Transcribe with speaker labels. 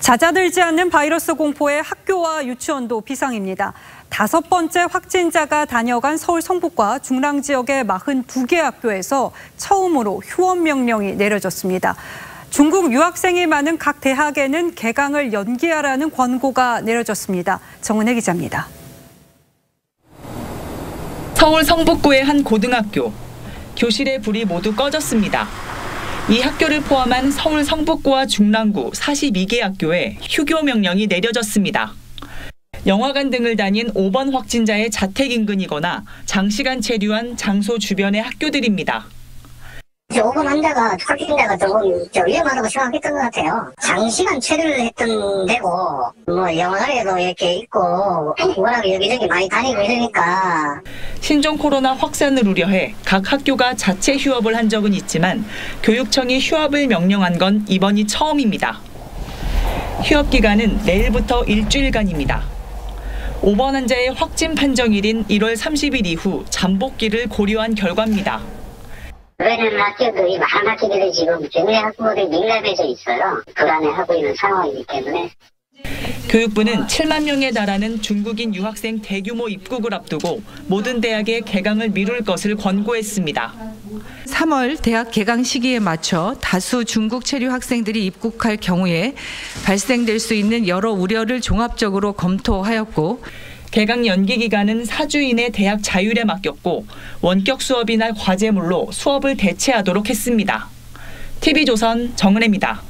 Speaker 1: 잦아들지 않는 바이러스 공포에 학교와 유치원도 비상입니다. 5번째 확진자가 다녀간 서울 성북과 중랑 지역의 42개 학교에서 처음으로 휴업 명령이 내려졌습니다. 중국 유학생이 많은 각 대학에는 개강을 연기하라는 권고가 내려졌습니다. 정은혜 기자입니다.
Speaker 2: 서울 성북구의 한 고등학교. 교실의 불이 모두 꺼졌습니다. 이 학교를 포함한 서울 성북구와 중랑구 42개 학교에 휴교 명령이 내려졌습니다. 영화관 등을 다닌 5번 확진자의 자택 인근이거나 장시간 체류한 장소 주변의 학교들입니다.
Speaker 3: 5번 환자가 확진자가 조금 위험하다고 생각했던 것 같아요. 장시간 체류를 했던 데고 영화관에도 이렇게 있고 워낙 여기저기 많이 다니고 이러니까.
Speaker 2: 신종 코로나 확산을 우려해 각 학교가 자체 휴업을 한 적은 있지만 교육청이 휴업을 명령한 건 이번이 처음입니다. 휴업 기간은 내일부터 일주일간입니다. 5번 환자의 확진 판정일인 1월 30일 이후 잠복기를 고려한 결과입니다.
Speaker 3: 왜냐면 학교들이 많은 학교들이 지금 국내 학부모들이 밀집해져 있어요. 불안해하고 있는 상황이기 때문에.
Speaker 2: 교육부는 7만 명에 달하는 중국인 유학생 대규모 입국을 앞두고 모든 대학의 개강을 미룰 것을 권고했습니다.
Speaker 4: 3월 대학 개강 시기에 맞춰 다수 중국 체류 학생들이 입국할 경우에 발생될 수 있는 여러 우려를 종합적으로 검토하였고,
Speaker 2: 개강 연기 기간은 4주 이내 대학 자율에 맡겼고 원격 수업이나 과제물로 수업을 대체하도록 했습니다. TV조선 정은혜입니다.